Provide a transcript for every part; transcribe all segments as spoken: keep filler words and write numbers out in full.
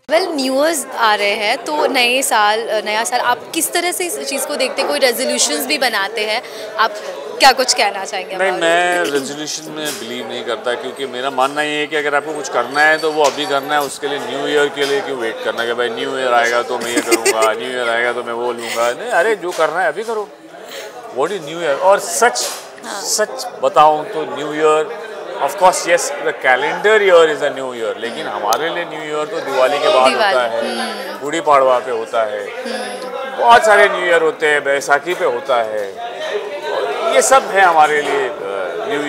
Well new years आ रहे हैं तो नए साल नया साल आप किस तरह से इस चीज़ को देखते हैं? कोई रेजोल्यूशंस भी बनाते हैं आप, क्या कुछ कहना चाहेंगे? नहीं, मैं रेजोल्यूशन में बिलीव नहीं करता, क्योंकि मेरा मानना ये है कि अगर आपको कुछ करना है तो वो अभी करना है। उसके लिए न्यू ईयर के लिए क्यों वेट करना कि भाई न्यू ईयर आएगा तो मैं ये करूँगा, न्यू ईयर आएगा तो मैं वो लूँगा। नहीं, अरे जो करना है अभी करो। What is new year? और सच हाँ। सच बताऊँ तो new year of course yes, the calendar year is a new year, लेकिन हमारे लिए न्यू ईयर तो दिवाली के बाद होता है, गुड़ी पाड़वा पे होता है, बहुत सारे न्यू ईयर होते हैं, बैसाखी पे होता है, ये सब है हमारे लिए new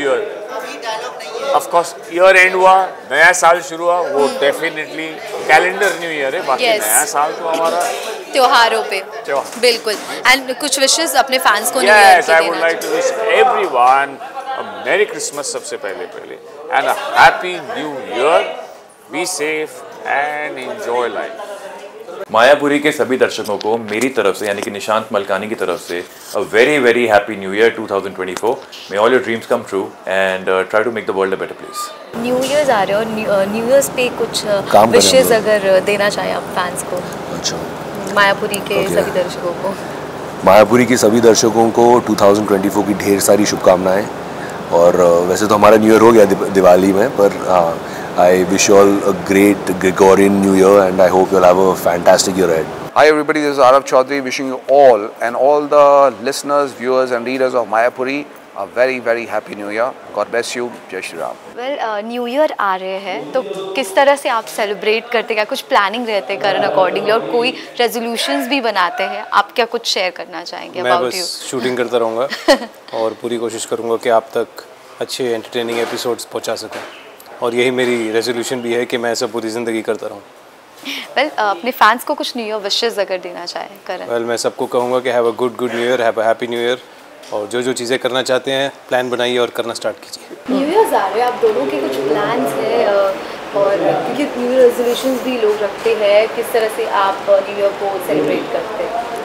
year. Of course year end हुआ, नया साल शुरू हुआ, वो डेफिनेटली कैलेंडर न्यू ईयर है। बाकी yes. नया साल तो हमारा त्योहारों पे बिल्कुल। एंड कुछ विशेस अपने फैंस को yes, I would like to wish everyone a merry Christmas सबसे पहले पहले and a happy new year. Be safe and enjoy life. Mayapuri के सभी दर्शकों को मेरी तरफ से यानी कि निशांत मलकानी की तरफ से a very very happy new year two thousand twenty four. May all your dreams come true and try to make the world a better place. New years आ रहे हो और न्यू ईयर्स पे कुछ विशेस अगर देना चाहें आप फैंस को? अच्छा, मायापुरी के okay. सभी दर्शकों को मायापुरी के सभी दर्शकों को टू थाउजेंड ट्वेंटी फोर की ढेर सारी शुभकामनाएं। और वैसे तो हमारा न्यू ईयर हो गया दिवाली में, पर हाँ, I wish you all a great Gregorian New Year and I hope you'll have a fantastic year ahead. Hi everybody, this is Arav Chaudhary wishing you all and all the listeners, viewers and readers of Mayapuri a very very happy New Year. God bless you. Jai Shri Ram. Well, New Year आ रहे हैं तो किस तरह से आप celebrate करते हैं? क्या कुछ प्लानिंग रहते हैं करन अकॉर्डिंगली और कोई रेजोल्यूशंस भी बनाते हैं? आप क्या कुछ शेयर करना चाहेंगे अबाउट यू? मैं बस शूटिंग करता रहूँगा और पूरी कोशिश करूँगा कि आप तक अच्छे एंटरटेनिंग एपिसोड्स पहुँचा सकूँ, और यही मेरी रेजोल्यूशन भी है कि मैं ऐसा पूरी ज़िंदगी करता रहूँ। वेल well, अपने फैंस को कुछ न्यू ईयर विशेस अगर देना चाहें करें? वेल well, मैं सबको कहूँगा कि have a good good new year, have a happy new year, और जो जो चीज़ें करना चाहते हैं प्लान बनाइए और करना स्टार्ट कीजिए। न्यू ईयर आ रहे हैं, आप दोनों के कुछ प्लान्स हैं और क्योंकि न्यू ईयर रेजोल्यूशंस भी लोग रखते हैं, किस तरह से आप न्यू ईयर को सेलिब्रेट करते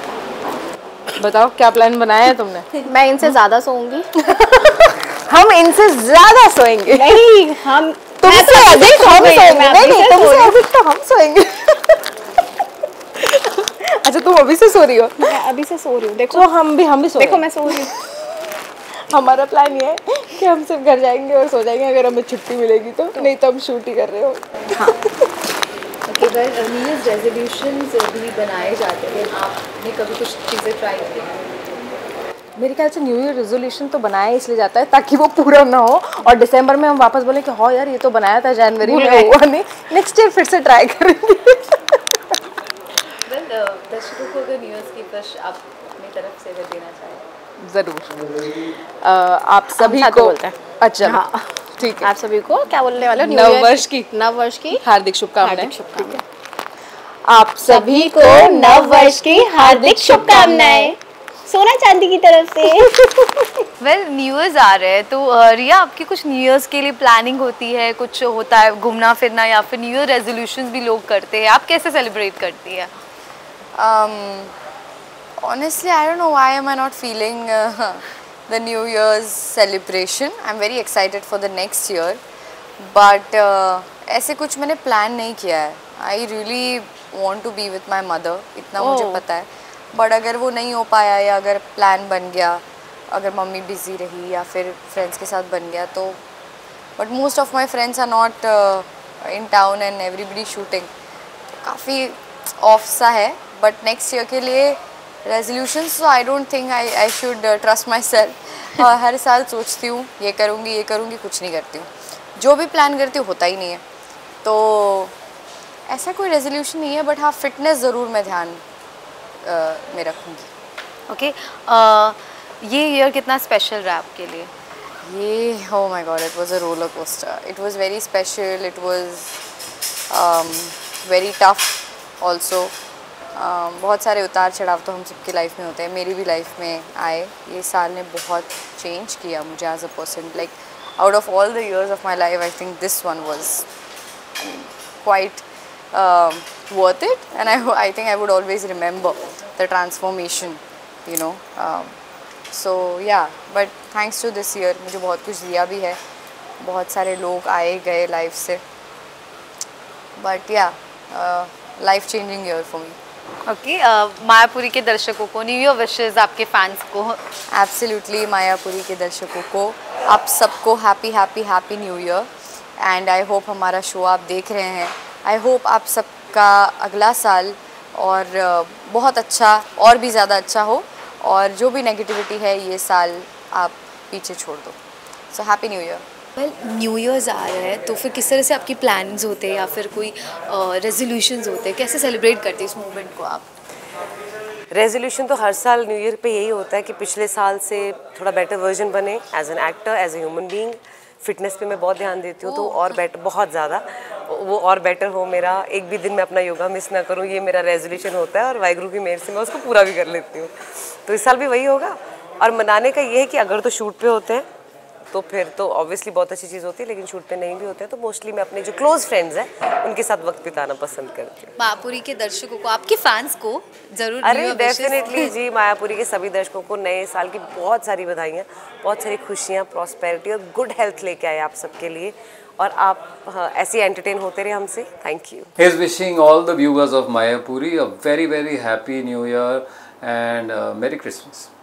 हैं? बताओ क्या प्लान बनाया है तुमने? मैं इनसे ज़्यादा सोऊंगी। हम इनसे ज़्यादा सोएंगे? नहीं, हम तुमसे अधिक हम सोएंगे। नहीं, तुमसे अधिक तो हम सोएंगे। अच्छा, तुम अभी से सो रही हो? मैं अभी से सो रही हूँ। देखो तो हम भी हम भी सो देखो मैं सो रही हूँ। हमारा प्लान ये है कि हम सिर्फ घर जाएंगे और सो जाएंगे अगर हमें छुट्टी मिलेगी तो, नहीं तो हम शूट ही कर रहे हो। हाँ। Okay, well new year resolutions भी बनाए जाते हैं, आपने कभी कुछ चीज़ें ट्राई की? मेरे ख्याल से न्यू ईयर रेजोल्यूशन तो बनाया इसलिए जाता है ताकि वो पूरा ना हो और दिसंबर में हम वापस बोले कि हाँ यार ये तो बनाया था, जनवरी में हुआ नहीं, नेक्स्ट ईयर फिर से ट्राई करेंगे। वेल दर्शकों को अगर न्यू ईयर की विश आप अपनी तरफ से अगर देना चाहें? ज़रूर। आप सभी को बोलते हैं। अच्छा हाँ, ठीक है। आप सभी को क्या बोलने वाले हो? नव वर्ष की नव वर्ष की हार्दिक शुभकामनाएं। ठीक है, आप सभी को नव वर्ष की हार्दिक शुभकामनाएं सोना चांदी की तरफ से। वेल न्यू ईयर्स आ रहे हैं तो रिया आपकी कुछ न्यू ईयर्स के लिए प्लानिंग होती है, कुछ होता है घूमना फिरना या फिर न्यू ईयर रेजोल्यूशंस भी लोग करते हैं, आप कैसे सेलिब्रेट करती है? Honestly, I don't know why am I not feeling uh, the New Year's celebration. I'm very excited for the next year, but uh, ऐसे कुछ मैंने प्लान नहीं किया है. I really want to be with my mother, इतना oh. मुझे पता है. बट अगर वो नहीं हो पाया या अगर प्लान बन गया, अगर मम्मी बिजी रही या फिर फ्रेंड्स के साथ बन गया तो, but most of my friends are not in town and everybody shooting, काफ़ी ऑफ सा है. बट नेक्स्ट ईयर के लिए resolutions so I don't think I I should trust my self. हर साल सोचती हूँ ये करूँगी ये करूँगी, कुछ नहीं करती हूँ. जो भी प्लान करती हूँ होता ही नहीं है, तो ऐसा कोई रेजोल्यूशन नहीं है. बट हाँ, फिटनेस ज़रूर मैं ध्यान uh, में रखूँगी. Okay okay. uh, ये ईयर कितना स्पेशल रहा आपके लिए? ये oh my god, it was a roller coaster. It was very special. It was um, very tough also. Uh, बहुत सारे उतार चढ़ाव तो हम सबकी लाइफ में होते हैं, मेरी भी लाइफ में आए. ये साल ने बहुत चेंज किया मुझे as a person. Like out of all the years of my life I think this one was quite worth it, and I I think I would always remember the transformation, you know. Um, so yeah, but thanks to this year मुझे बहुत कुछ दिया भी है, बहुत सारे लोग आए गए लाइफ से. But yeah, uh, life changing year for me. Okay, Mayapuri के दर्शकों को न्यू ईयर विशेस, आपके फैंस को। एब्सोल्युटली, मायापुरी के दर्शकों को, आप सबको happy happy happy new year. And I hope हमारा शो आप देख रहे हैं, आई होप आप सबका अगला साल और बहुत अच्छा और भी ज़्यादा अच्छा हो, और जो भी नेगेटिविटी है ये साल आप पीछे छोड़ दो। So happy new year. Well, new years आ रहा है तो फिर किस तरह से आपकी प्लान्स होते हैं या फिर कोई रेजोल्यूशंस होते हैं, कैसे सेलिब्रेट करते हैं इस मोमेंट को आप? रेजोल्यूशन तो हर साल न्यू ईयर पे यही होता है कि पिछले साल से थोड़ा बेटर वर्जन बने, as an actor, as a human being. Fitness पे मैं बहुत ध्यान देती हूँ, तो और बेटर, बहुत ज़्यादा वो और बेटर हो मेरा। एक भी दिन मैं अपना योगा मिस ना करूँ, ये मेरा रेजोल्यूशन होता है, और वाहिगुरु की मेहर से मैं उसको पूरा भी कर लेती हूँ। तो इस साल भी वही होगा। और मनाने का ये है कि अगर तो शूट पे होते हैं तो फिर तो ऑब्वियसली बहुत अच्छी चीज़ होती है, लेकिन शूट पे नहीं भी होते हैं तो मोस्टली मैं अपने जो क्लोज फ्रेंड्स हैं उनके साथ वक्त बिताना पसंद करती हूँ। मायापुरी के दर्शकों को, आपके फैंस को जरूर, अरे डेफिनेटली जी, मायापुरी के सभी दर्शकों को नए साल की बहुत सारी बधाइयाँ, बहुत सारी खुशियाँ, प्रॉस्पेरिटी और गुड हेल्थ लेके आए आप सबके लिए, और आप हाँ, ऐसे एंटरटेन होते रहे हमसे। Thank you. He is wishing all the viewers of Mayapuri a very very happy new year and uh, Merry Christmas.